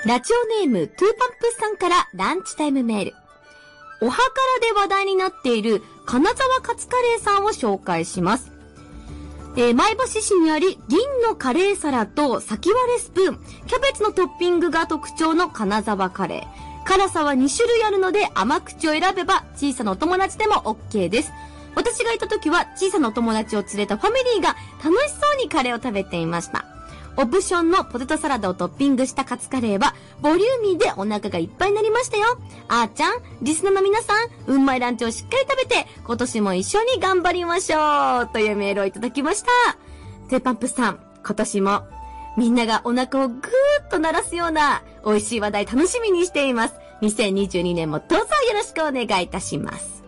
ラジオネームトゥーパンプさんからランチタイムメール。おはからで話題になっている金沢カツカレーさんを紹介します。前橋市にあり銀のカレー皿と先割れスプーン、キャベツのトッピングが特徴の金沢カレー。辛さは2種類あるので甘口を選べば小さなお友達でも OK です。私がいた時は小さなお友達を連れたファミリーが楽しそうにカレーを食べていました。オプションのポテトサラダをトッピングしたカツカレーはボリューミーでお腹がいっぱいになりましたよ。あーちゃん、リスナーの皆さん、うんまいランチをしっかり食べて今年も一緒に頑張りましょうというメールをいただきました。テーパンプさん、今年もみんながお腹をぐーっと鳴らすような美味しい話題楽しみにしています。2022年もどうぞよろしくお願いいたします。